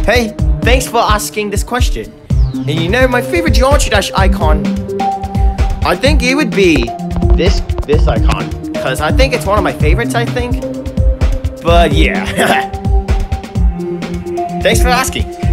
Hey, thanks for asking this question. And you know, my favorite Geometry Dash icon, I think it would be this icon, because I think it's one of my favorites, I think. But yeah. Thanks for asking.